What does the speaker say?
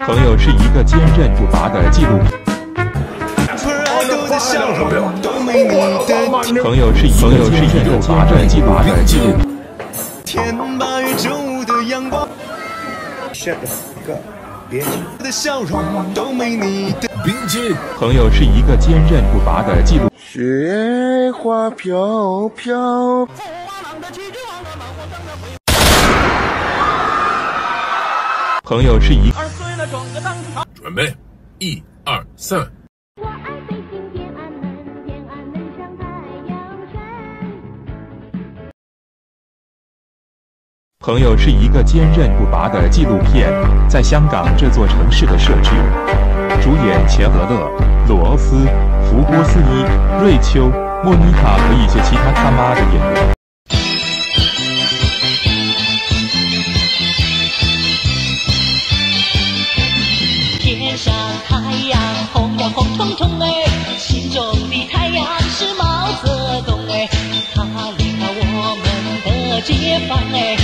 朋友是一个坚韧不拔的记录。朋友是一个坚韧不拔的记录。 天把宇宙的阳光，下个别的笑容都没你的冰淇。 朋友是一个坚韧不拔的记录。 雪花飘飘。 朋友是一。 准备，1、2、3。 朋友是一个坚韧不拔的纪录片，在香港这座城市的设置，主演钱德勒、鲁欧斯、福波斯伊、瑞秋、莫妮卡和一些其他他妈的演员。 天上太阳红呀红彤彤哎，心中的太阳是毛泽东哎，他领了我们的解放哎。